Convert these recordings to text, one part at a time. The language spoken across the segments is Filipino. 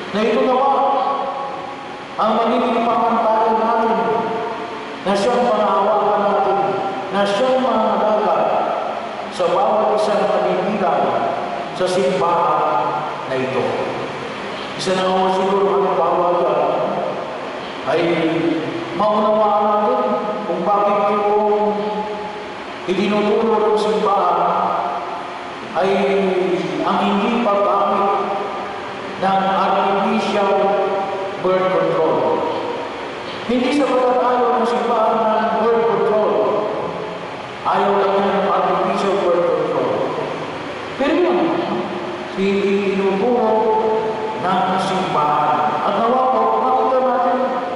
na ito nawa ang magiging pamantayan natin, na siyang panahawakan natin, na siyang mananagal sa bawat isang panibilang sa simbahan na ito. Isa na naman siguro ang bawat ay maunawaan natin kung bakit yung itinuturo ng simbahan ay ang hindi paggamit ng artificial birth control. Hindi sa pagkatayo ng simbahan ng birth control. Ayaw lang yan ng artificial birth control. Pero yun, tinuturo ng simbahan. At nawa po, makita natin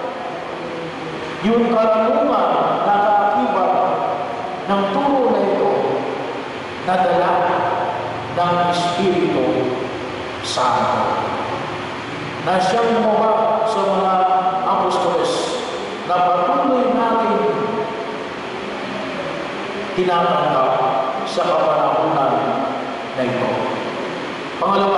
yung karunungan na kaakibat ng turo na ito na dala ng Espiritu Santo, na siyang gumawa sa mga apostoles na patuloy natin tinatanggap sa kapanahunan na ito. Pangalawa,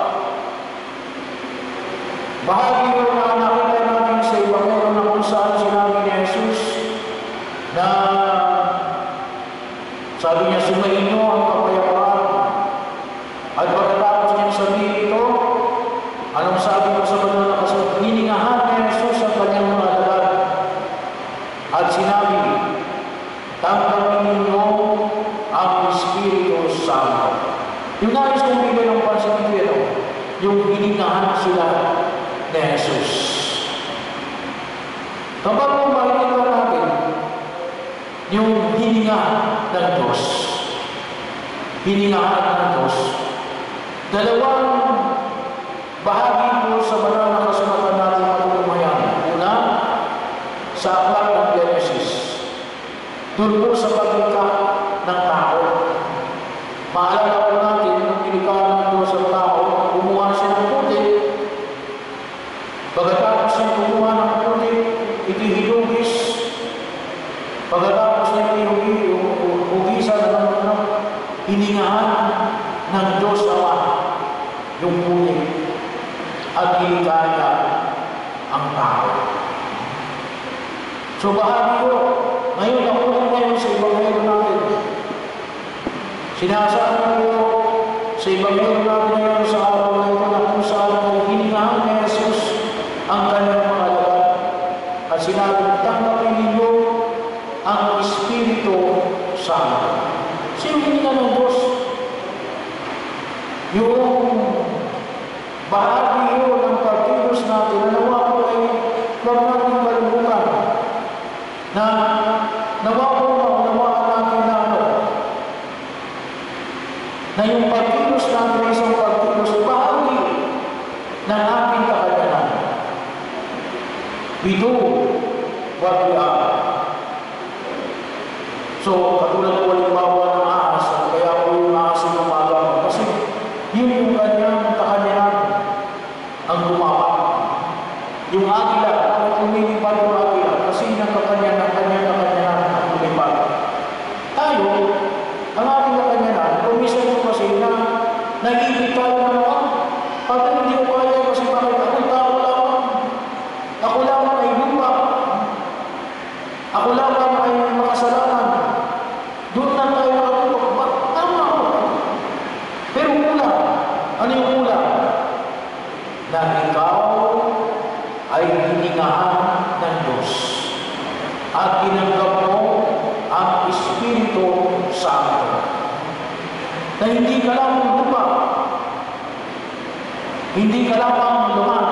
bahagi ko na nakita natin sa Ebanghelyo na kung saan sinabi ni Jesus na sabi niya, sumayin niyo ang kapayapaan. At pagkatapos niya sabihin ito, anong sabi ko sa banal na kasulatan? Hiningahan ni Jesus ang kanyang mga alagad. At sinabi, tanggapin ninyo ang Espiritu Santo. Yung nais kong bigyan ng pansin ito, yung hiningahan sila ni Jesus. Kapag kung makikita natin yung hininga ng Diyos, hiningahan ng Diyos, dalawang bahagi po sa banal na kasulatan natin matutumayan. Una, sa aklat ng Genesis, doon po sa paglikha ng tao. Maalala po natin, nung nilikha ng Diyos ang tao, kumuha siya ng puti. Pagkatapos niya kumuha ng puti, itihilugis. Pagkatapos niya itihugisa ng hiningahan ng Diyos Ama yung puti at nilikha niya ang tao. So bahagi ko, ngayon ako lang ngayon sa Ebanghelyo natin. Sinasabi ko sa Ebanghelyo natin ngayon sa araw na ito na kung saan ay hiningahan ni Jesus ang kanyang mga alagad. At sinabi, tanggapin ninyo ang Espiritu Santo. Sino hininga ng Diyos? Yung bahagi yun ng pagkilos natin na nawa ko ay huwag natin kalimutan na nawa ko maunawaan natin na yung pagkilos natin ay isang pagkilos bahagi ng ating kakaganan. We do what we are. So, katulad po halimbawa ng ahas, kaya po yung ahas yung umaga kasi yun yung kanyang kakanyahan ang gumawa. Yung agila, ang lumilipad yung agila, kasi yung kakanyahan ang lumipad. Tayo, ang ating kakanyahan, kumisan ko kasi na nag-ibig tayo na naman. Pag hindi ko kaya kasi bakit ako tao lamang. Ako lamang ay lupa. Ako lamang ay makasalanan. Doon na tayo nakatulog. Tama ako. Pero kulang. Ano yung kulang? Na ikaw ay hiningahan ng Diyos at tinanggap mo ang Espiritu Santo. Na hindi ka lamang lupa. Hindi ka lamang luman.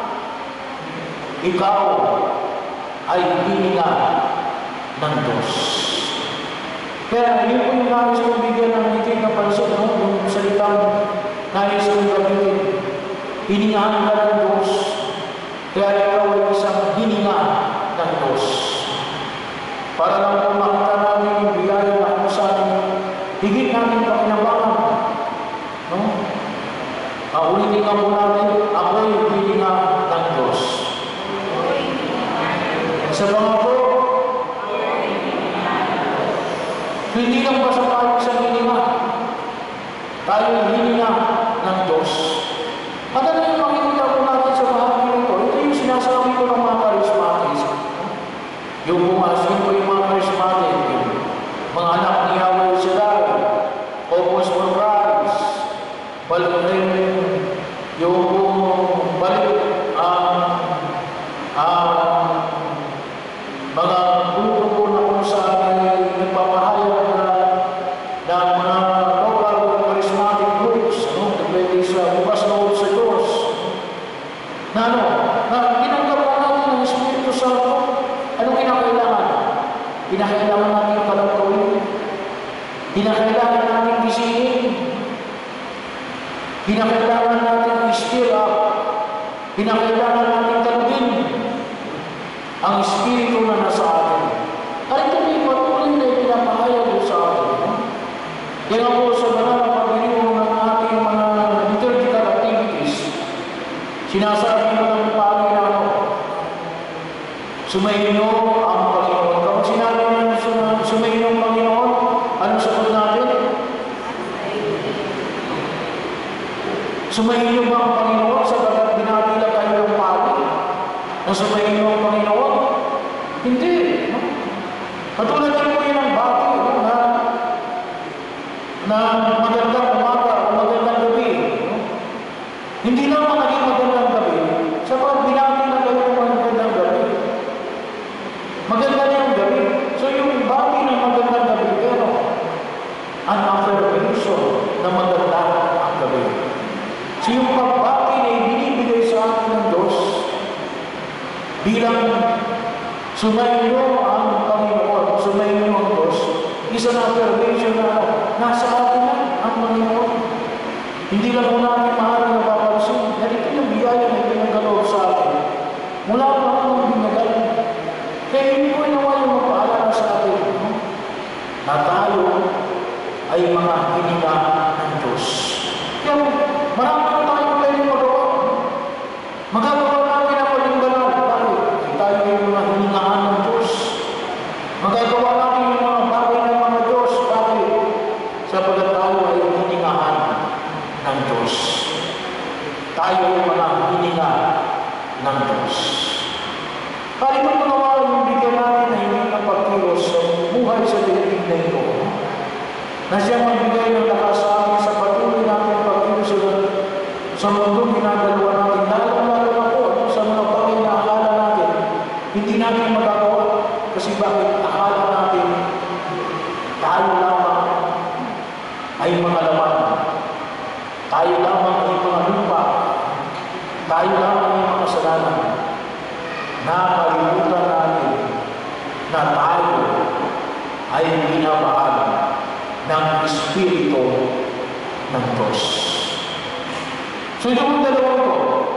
Ikaw ay hininga ng Diyos. Kaya yun po yung nais kong bigyan ng higit na pansin, yung salitang nais kong gamitin. Hiningahan ka ng Diyos. Kaya ikaw ay isang hininga ng Diyos. Para lang po makita namin yung biyaya na kung saan higit namin pakinabangan. No? Ulitin nga po natin, ako'y hininga ng Diyos. Sa mga po, hindi lang basta tayo sa hininga. Tayo hininga ng Diyos. Madali yung makikita po natin yung balik mga grupo na kung saan ay nagpapahayag na mga local charismatic groups, depende sa bukas loob sa Diyos, na ginagawa natin ng Espiritu Santo. Anong kinakailangan? Kinakailangan natin kalagawin. Kinakailangan natin gisingin. Kinakailangan natin i-stir up. Kinakailangan natin talugin ang Espiritu na nasa atin. At ito may patuloy na ipinapahayag sa atin. Kaya nga po sa banal na pagdiriwang ng ating mga liturgical activities, sinasabi mo ng Panginoon, sumainyo ang Panginoon. Kapag sinabi mo sumainyo ang Panginoon, anong sagot natin? Sumainyo ba ang Panginoon sapagkat binabila kayo ng pari? Na sumainyo ang Panginoon? Hindi. Katulad din po yun ang bati na magandang umaga o magandang gabi. Hindi naman naging magandang gabi sapagkat binabila kayo ng magandang gabi. Maganda niya ang gabi. So yung bati ng magandang gabi, pero an affirmation na maganda ang gabi. So yung pagbati na ibinibigay sa atin ng Diyos bilang sumainyo ang Panginoon, sumainyo ang Diyos, isa na affirmation na nasa atin na ang Panginoon. Hindi lang muna natin maaaring napapansin, narito yung biyaya na pinagkaloob sa atin. Mula pa akong binagay. Kaya hindi ko naman yung magpaalala sa atin na tayo ay mga hininga ng Diyos. Kaya marami na tayong pwedeng magawa. Magagawa natin ang maging banal. Bakit? Tayo ay mga hiningaan ng Diyos. Magagawa natin yung mga bagay ng mga Diyos. Bakit? Sapagkat tayo ay hiningaan ng Diyos. Tayo ay mga hininga ng Diyos. Kaya kung magawa yung bigyan natin na hindi ng pagkilos sa buhay sa daigdig na ito, na siya magbigay ng lakas sa atin sa patuloy natin pagkilos sa mundong ginagalawa natin, lalo na po sa mga bagay na akala natin, hindi natin magagawa. Kasi bakit akala natin tayo lamang ay mga laman, tayo lamang ay mga lupa, tayo lamang ay mga kasalanan. Nakalimutan natin na tayo ay binabahal ng Espiritu ng Diyos. So yung dalawa ito,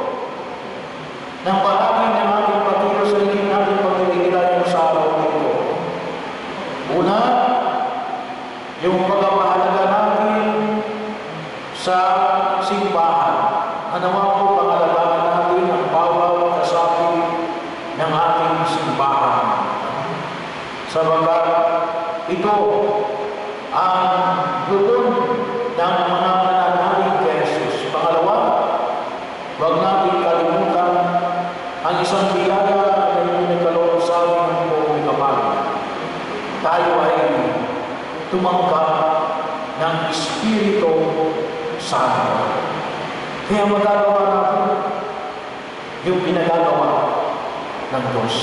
ng palagi ng ating patuloy sa higit natin pagkiligilan sa araw na ito. Una, yung pagpapahalaga natin sa simbahan. Anawa po pangalagaan natin ang bawat kasapi ng ating simbahan. Sabagay, ito ang lupon ng mga mananalig kay Jesus. Pangalawa, huwag natin kalimutan ang isang biyaya na ininagkaloob sa amin ng buong kapal. Tayo ay tumanggap ng Espiritu Santo. Kaya magagawa natin yung pinagagawa ng Diyos.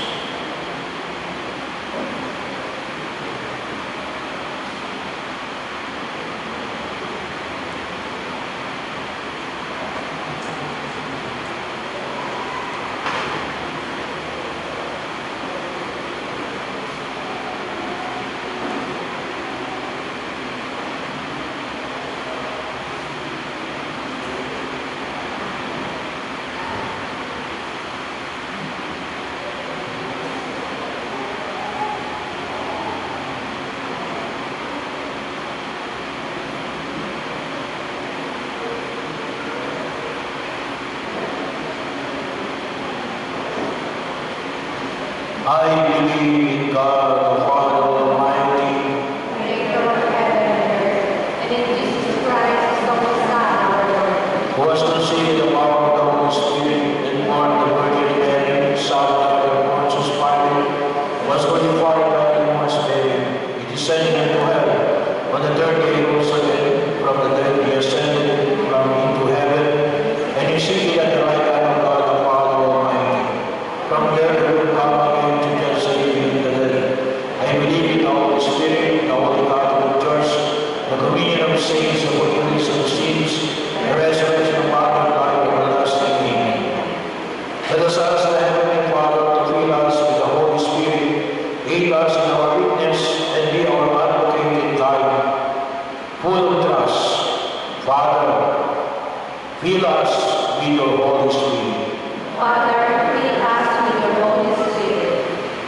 I believe in God, the Father Almighty, Creator of heaven and earth, and in Jesus Christ, His only Son, our Lord, who was conceived of the Holy Spirit and born of the Virgin Mary, suffered under Pontius Pilate, was crucified and was buried. He descended into hell. On the third day he rose again from the dead. He ascended Fill us with your Holy Spirit. Father, fill us with your Holy Spirit.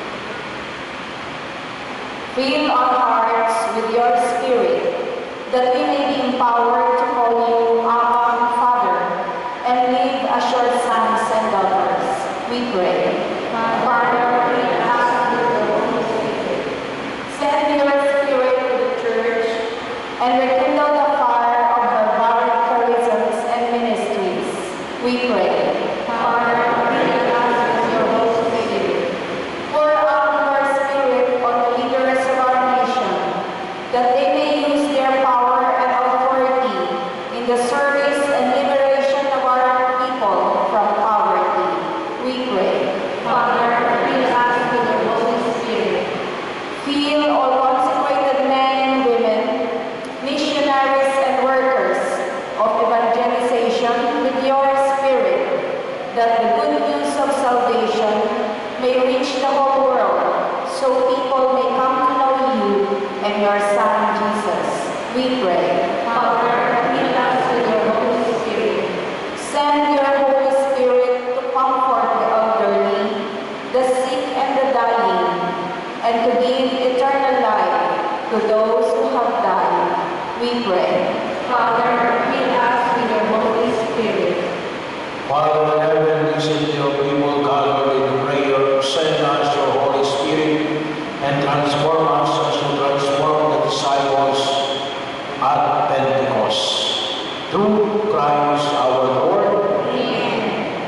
Fill our hearts with your Spirit, that we may be empowered to call you Abba, Father, and live as your sons and daughters. We pray. Father, fill us with your Holy Spirit. Send your Spirit to the Church and rekindle the fire of her varied charisms and ministries. We pray. Father, fill us with your Holy Spirit. Pour out your Spirit on the leaders of our nation, that they may use their power and authority in the service and liberation of our people from poverty. We pray. Father, fill us with your Holy Spirit. Fill all consecrated men and women, missionaries and workers of evangelization with your Spirit, that the good news of salvation may reach the whole world, so people may come to know you and your Son, Jesus. We pray. Father, fill us with your Holy Spirit. Send your Holy Spirit to comfort the elderly, the sick and the dying, and to give eternal life to those who have died. We pray. Father, fill us with your Holy Spirit. Father in heaven, listen to your people gathered in prayer. Send us your Holy Spirit and transform us as you transformed the disciples at Pentecost. Through Christ our Lord. Amen.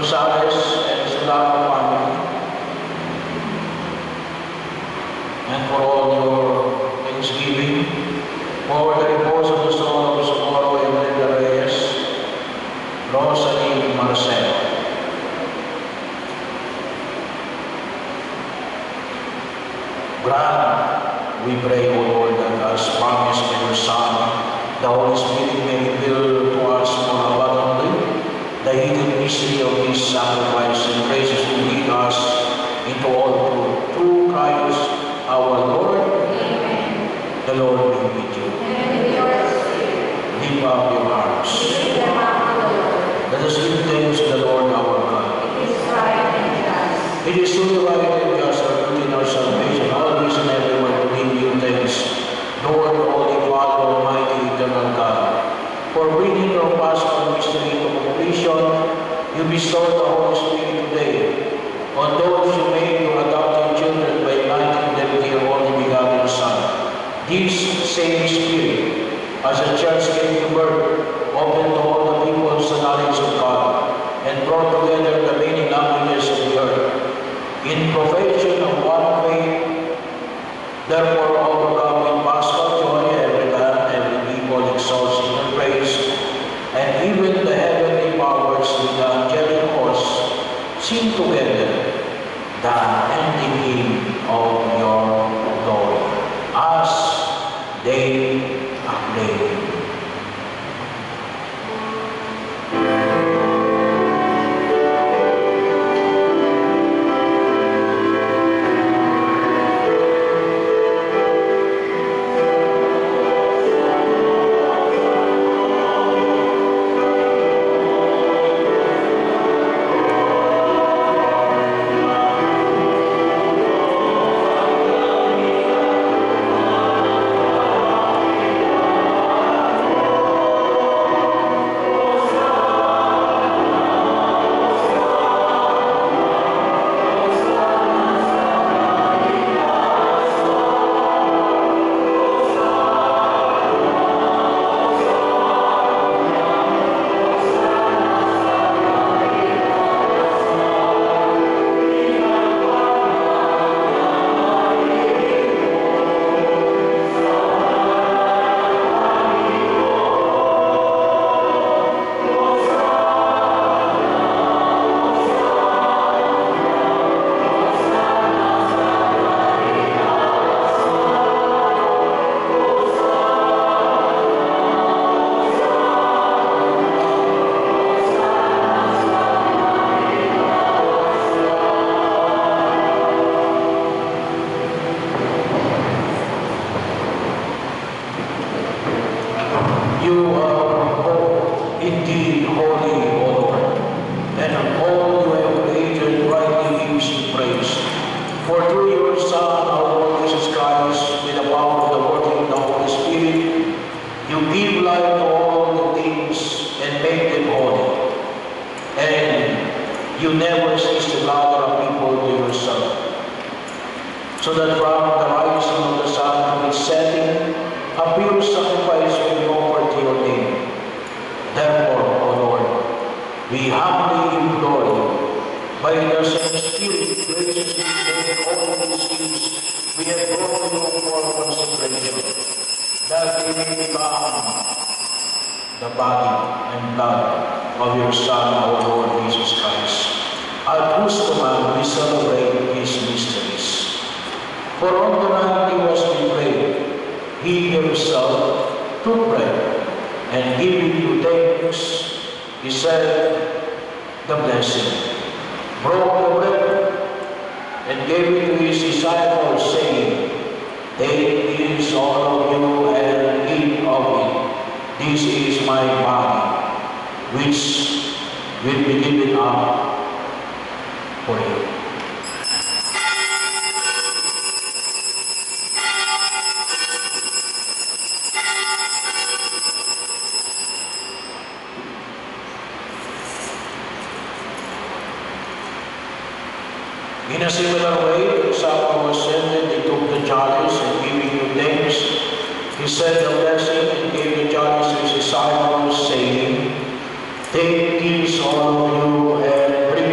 Gonzalez and Solano family, and for all your thanksgiving, for the repose of the soul of Socorro and Linda Reyes, Rosalie Marcelo. Grant, we pray, O Lord, that as promised by your Son, the Holy Spirit may reveal to us more abundantly the hidden mystery of His sacrifice and graces to lead us into all truth. Through Christ our Lord. Amen. The Lord be with you. And with your spirit. Lift up your hearts. Lift them up to the Lord. Let us give thanks to the Lord our God. It is right and just. It is truly right and just, our duty and our salvation, always and everywhere to give you thanks, Lord, Holy Father, Almighty, Eternal God. For bringing your Paschal mystery to completion, you bestowed the Holy Spirit today on those you made your adopted children by uniting them to your only begotten Son. This same Spirit, as the Church gave to birth, opened to all the peoples the knowledge of God, and brought together the many languages of the earth in profession of one faith. Therefore, overcome with Paschal joy, every land, every people exalts Him and praise, and even the heavenly powers with the angelic hosts sing together the unending hymn of your glory, as they acclaim. So that from the rising of the sun to its setting, a pure sacrifice will be offered to your name. Therefore, O Lord, we humbly implore you, by the same Spirit, graciously make all these gifts we have brought to you for consecration, that they may become the body and blood of your Son, our Lord Jesus Christ, at whose command we celebrate His mysteries. For on the night He was betrayed, He Himself took bread, and giving you thanks, He said the blessing, broke the bread, and gave it to His disciples, saying, "Take this, all of you, and eat of it. This is my body, which will be given up for you." In a similar way, the supper was ended, He took the chalice, and giving you thanks, He said the blessing, and gave the chalice to His disciples, saying, "Take this, all of you, and drink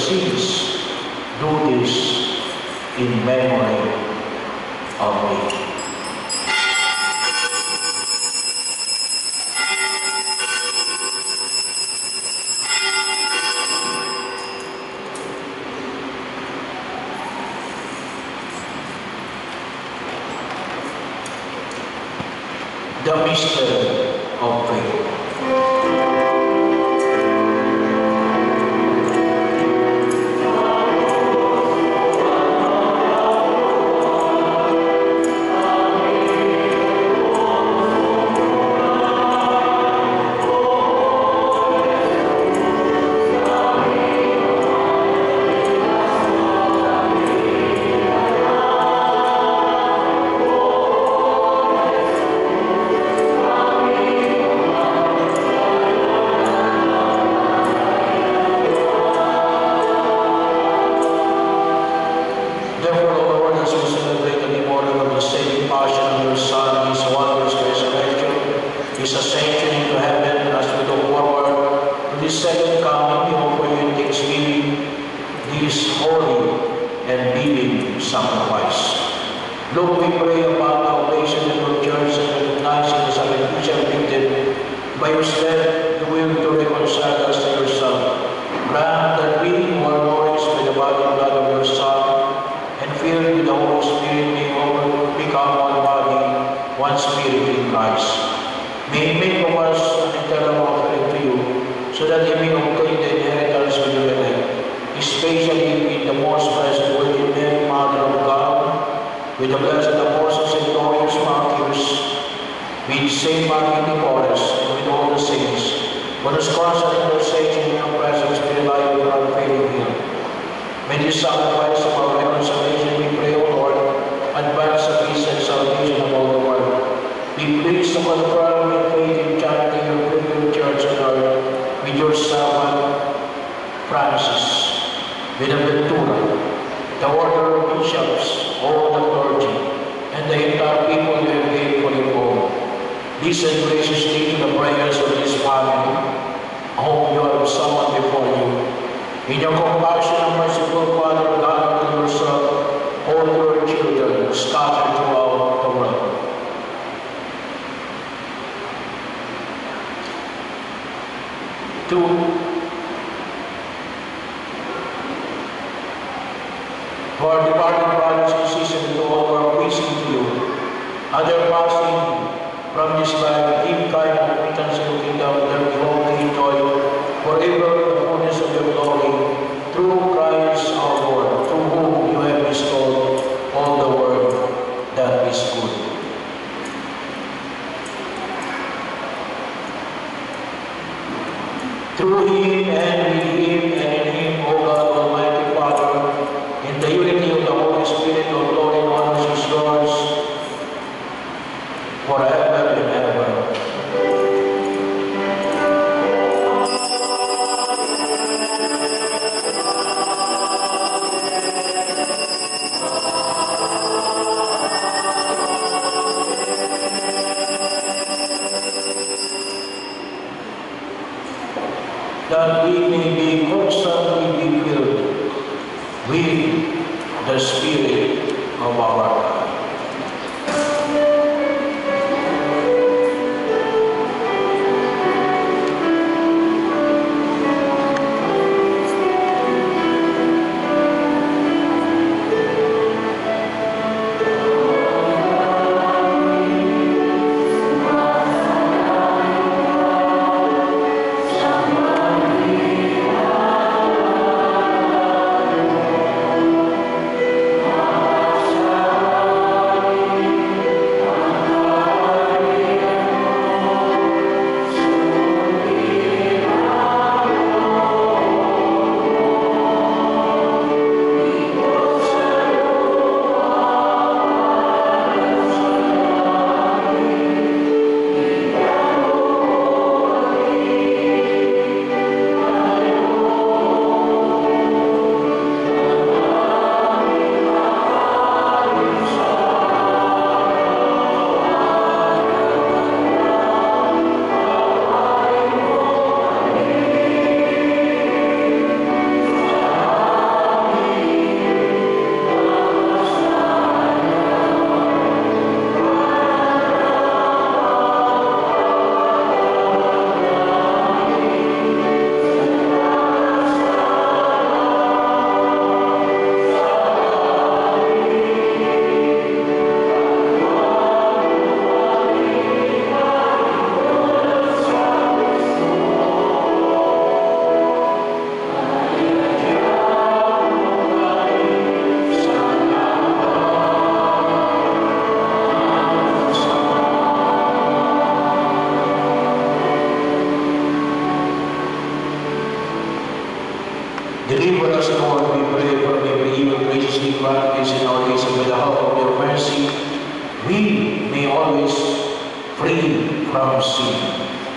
sins, do this in memory of me. The mystery of faith. Listen graciously to the prayers of this family, whom you have summoned before you. In your compassion and merciful Father, gather to yourself all your children scattered throughout the world. To our departed brothers and sisters, to all who are pleasing to you, other passing from this life, give kind of returns to the kingdom, that we hope to enjoy forever the fullness of your glory, through Christ our Lord, through whom you have bestowed all the world that is good. Through him and with him and in him, O God, Almighty Father, in the unity of the Holy Spirit, of glory and honor is yours forever and ever. That we may be constantly be filled with the Spirit of our God.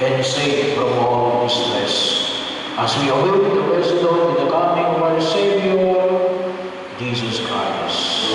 and safe from all distress, as we await the wisdom in the coming of our Savior, Jesus Christ.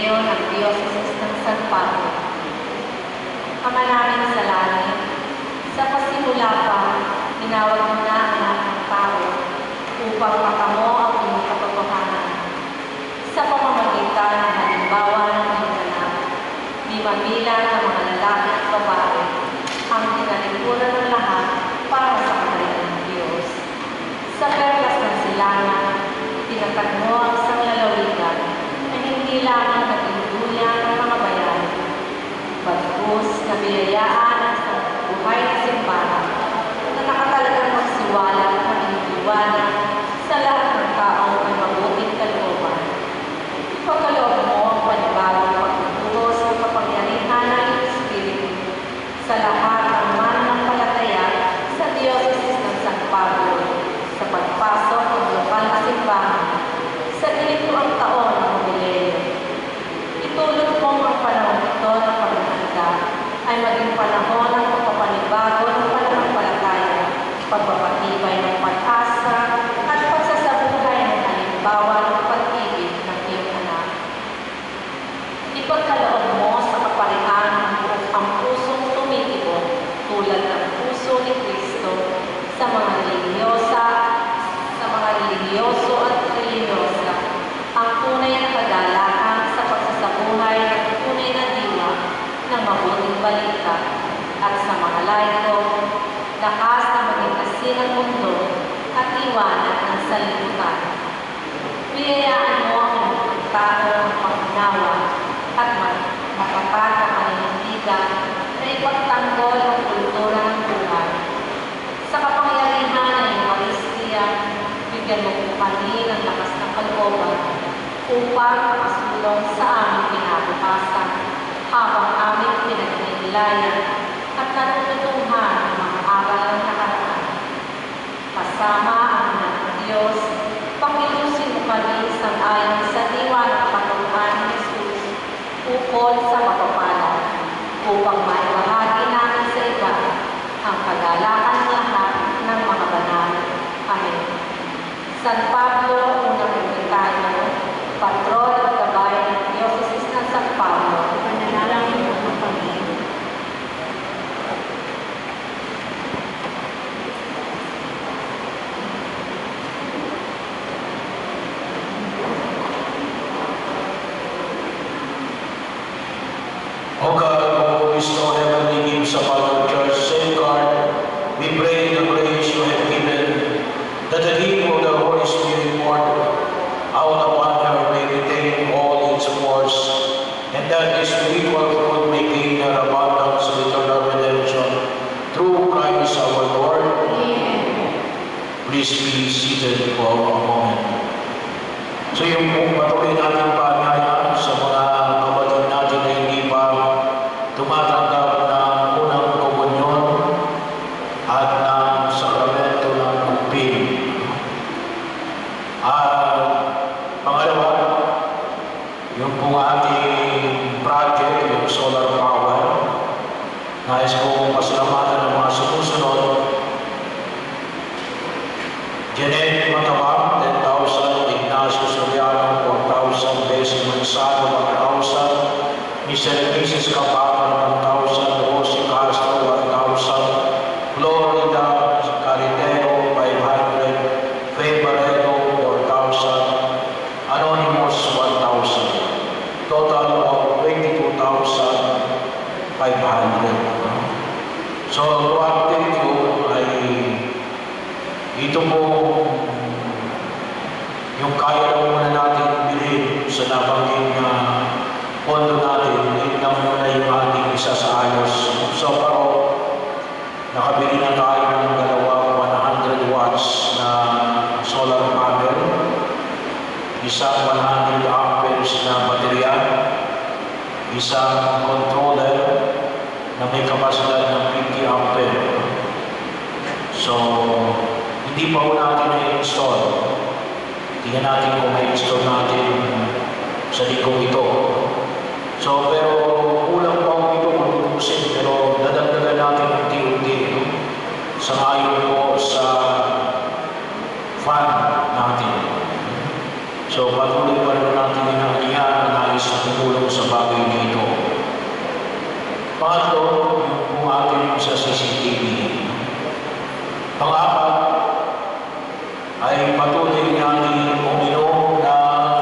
Jubileo ng Diocese ng San Pablo. Ama namin sa langit, sa pasimula pa, tinawag mo na ang lahat ng tao upang makamo ang iyong katotohanan. Sa pamamagitan ng halimbawa ng iyong anak, di mabilang ng mga lalaki at babae, ang tinalikuran ng lahat para sa kaharian ng Diyos. Sa perlas ng silangan, tinatag mo ang isang lalawigan na hindi lamang naging duyan ng mga bayan, bagkus na biyayaan ang isang buhay na simbahan na nakatalagang magsiwalat at maging sa lahat ng taong may mabuting kalooban. Ipagkaloob mo ang panibagong pagtuturo sa kapangyarihan ng Espiritu sa lahat ng mananampalataya sa Diocese ng San Pablo sa pagpasok ng lokal na simbahan sa ginituang taon ng Jubileo. Itulog mo ang panahon ito ng paghahanda ay maging panahon ng pagpapanibago ng pananampalataya, pagpapatibay ng pag-asa at pagsasabuhay ng halimbawa ng pag-ibig ng iyong anak. Ipagkaloob mo sa kaparihan ang pusong tumitibok tulad ng puso ni Kristo sa mga religyoso at religyosa, ang tunay na kagalakan sa pagsasabuhay at tunay na diwa ng mabuting balita at sa mga laiko, lakas na maging asin ng mundo at iwanan ng salimutan. Biyayaan mo ang tao ng pag-unawa at matapat na paninindigan na ipagtanggol ang kultura ng buhay. Sa kapangyarihan ng Eucharistia, bigyan mo kami ng lakas ng kalooban upang makasulong sa aming kinabukasan habang aming pinagnilayan at natututuhan ng mga aral ng nakaraan. Kasama ang anak ng Diyos, pakilusin mo kami sang-ayon sa diwa ng katauhan ni Jesus ukol sa kapapala upang maibahagi namin sa iba ang kagalakan ng lahat ng mga banal. Amen. San Pablo, unang ermitaño, patron at gabay ng Diocese ng San Pablo, panalangin mo ng Panginoon. O God, who bestow heavenly gifts upon our church, safeguard, we pray the grace you have given, that the gift of the Holy Spirit poured out upon her may retain all its force, and that this spiritual fruit may gain her abundance of eternal redemption through Christ our Lord. Amen. Please be seated for a moment. So yung patuloy natin paanyaya sa mga kapatid natin na hindi pa tumatanggap ng unang komunyon at ng sakramento ng bugpin. Pangalawa, yung pong ating project, yung solar power, nais kong pasalamatan ng mga sumusunod. Janet Matawag, 10,000, Ignacio Soriano, 4,000, Bessie Manzano, 1,000, Mr. Mrs. Capacan, 1,000, Rosie Castro, 1,000, Florida Caritero, 500, Faye Barreto, 4,000, Anonymous, 1,000. Total of 22,500. So, what thank you ay ito po yung kaya lang muna natin bilhin sa nabanggit na pondo natin, yun lang muna yung ating isa sa ayos. So, pero nakabili na tayo ng dalawang 100 watts na solar panel, isang 100 amperes na baterya, isang controller na may kapasidad ng 50 ampere. So, hindi pa po natin na-install. Tingnan natin kung ma-install natin sa lingkong ito. So, pero kulang pa po ito magtutusin, pero dadagdagan natin unti-unti. Sangayon po sa fund natin. So, patuloy pa rin natin yung nais na tulong sa bagay na ito. Pangatlo, yung pumatin sa CCTV. Pang-apat, ay patuloy natin uminom ng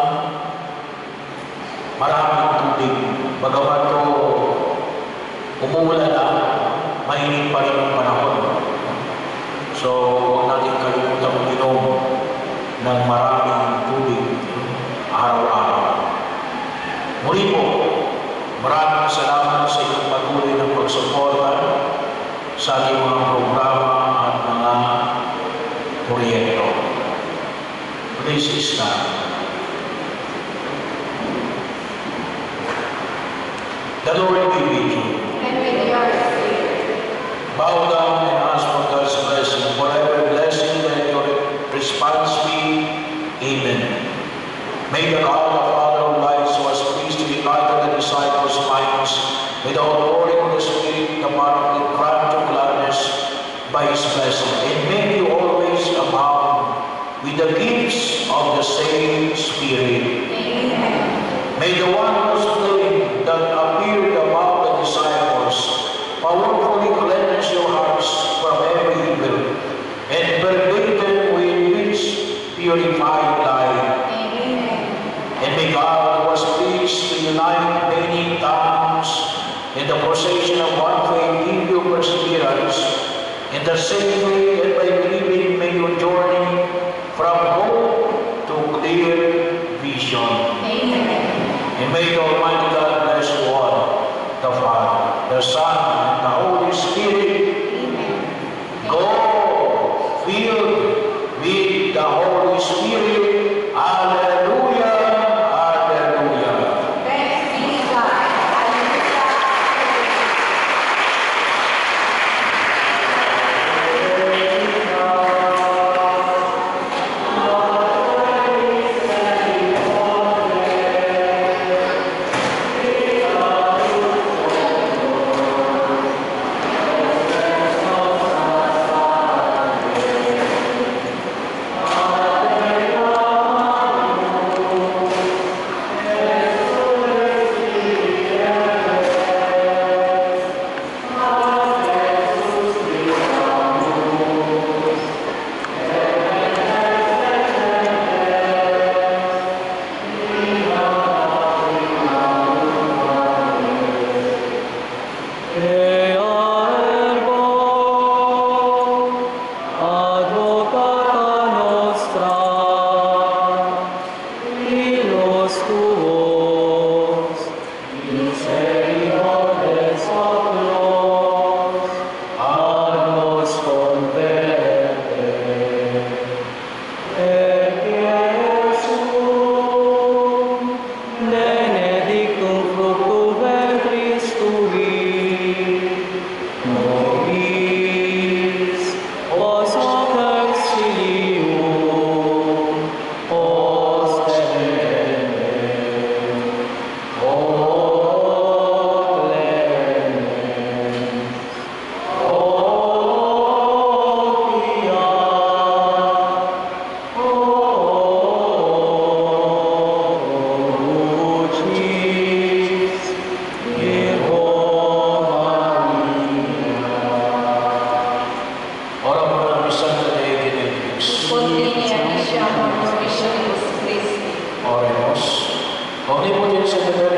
maraming tubig. Bagamat ito umuulan na, mainit pa rin ang panahon. So, huwag natin kalimutan uminom ng maraming tubig araw-araw. Muli po, maraming salamat sa inyong patuloy ng pagsuporta sa ating mga programa at mga proyekto. Please stand. The Lord be with you. And with your spirit. Bow down and ask for God's blessing. Forever blessing, let your response be Amen. May the God, the Father of lights, who has pleased to unite the disciples' minds with the outpouring of the Spirit, the mark and crown of gladness by His blessing. And may you always abound with the gifts of the same Spirit. Amen. May the one whose flame that appeared among the disciples powerfully cleanse your hearts from every evil and pervade them with its purified light. Amen. And may God, who was pleased to unite many tongues in the procession of one faith, give you perseverance in the same way, and by believing may you journey from hope to clear vision. Amen. And may the Almighty God bless you all, the Father, the Son, and the Holy Spirit. Amen. Go filled with the Holy Spirit. Hallelujah, hallelujah. Thanks be to God. Hallelujah. Oremos. Omnipotens et